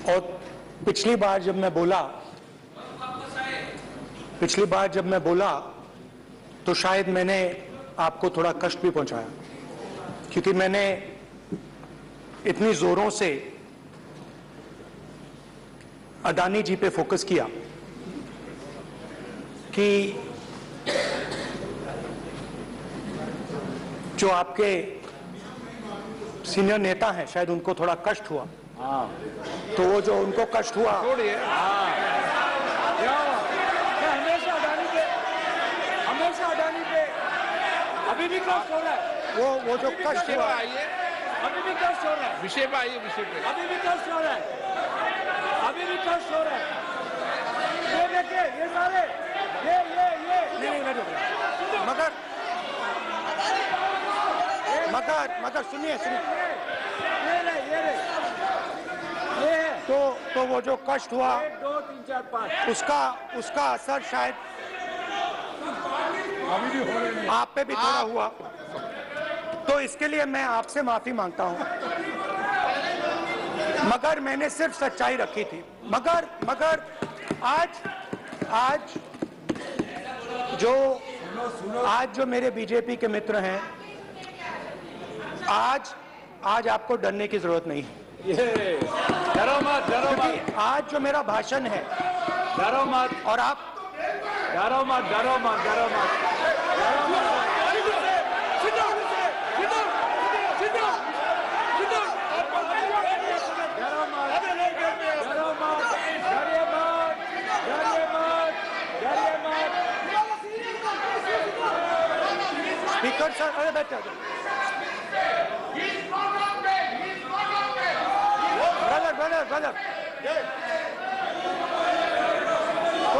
और पिछली बार जब मैं बोला तो शायद मैंने आपको थोड़ा कष्ट भी पहुंचाया, क्योंकि मैंने इतनी जोरों से अडानी जी पे फोकस किया कि जो आपके सीनियर नेता हैं शायद उनको थोड़ा कष्ट हुआ। तो वो जो उनको कष्ट हुआ, हमेशा अडानी पे अभी भी कष्ट हो रहा है। वो जो कष्ट हुआ, अभी भी कष्ट हो रहा है। विषय पे आइए, विषय पे। अभी भी कष्ट हो रहा है, अभी भी कष्ट हो रहा है। ये देखिए, ये सारे ये नहीं मगर सुनिए तो वो जो कष्ट हुआ 1 2 3 4 5 उसका असर शायद आप पे भी थोड़ा हुआ। तो इसके लिए मैं आपसे माफी मांगता हूं, मगर मैंने सिर्फ सच्चाई रखी थी। मगर आज जो मेरे बीजेपी के मित्र हैं, आज आपको डरने की जरूरत नहीं है। डरो मत, क्योंकि आज जो मेरा भाषण है, डरो मत, और आप डरो मत। स्पीकर सर, अरे बैठ जाओ। ब्रदर तो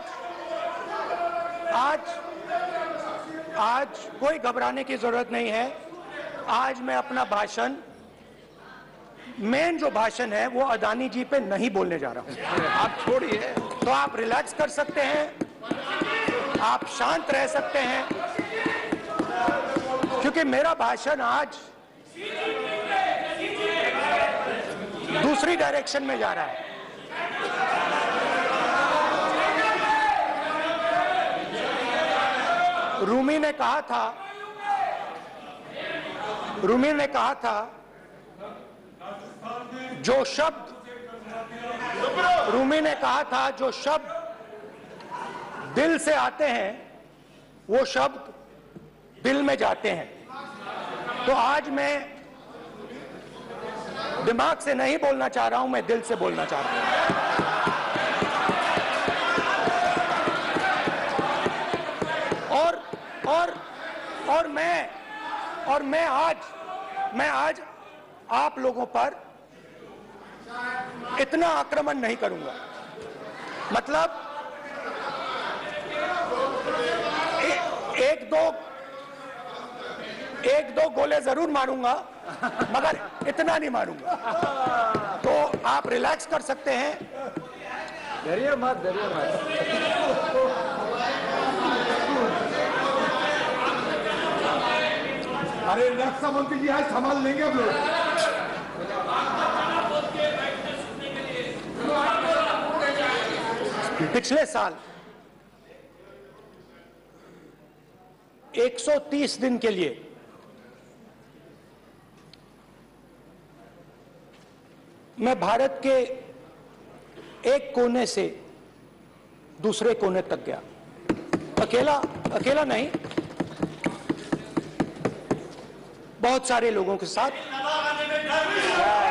आज कोई घबराने की जरूरत नहीं है। आज मैं अपना भाषण, मेन जो भाषण है वो अडानी जी पे नहीं बोलने जा रहा हूं। आप छोड़िए, तो आप रिलैक्स कर सकते हैं, आप शांत रह सकते हैं, क्योंकि मेरा भाषण आज दूसरी डायरेक्शन में जा रहा है। रूमी ने कहा था जो शब्द दिल से आते हैं वो शब्द दिल में जाते हैं। तो आज मैं दिमाग से नहीं बोलना चाह रहा हूं, मैं दिल से बोलना चाह रहा हूं। और मैं आज आप लोगों पर इतना आक्रमण नहीं करूंगा। मतलब एक दो गोले जरूर मारूंगा, मगर इतना नहीं मारूंगा। तो आप रिलैक्स कर सकते हैं। डरिए मत। अरे रक्षा मंत्री जी आज संभाल लेंगे हम लोग। पिछले साल 130 दिन के लिए मैं भारत के एक कोने से दूसरे कोने तक गया। अकेला नहीं, बहुत सारे लोगों के साथ।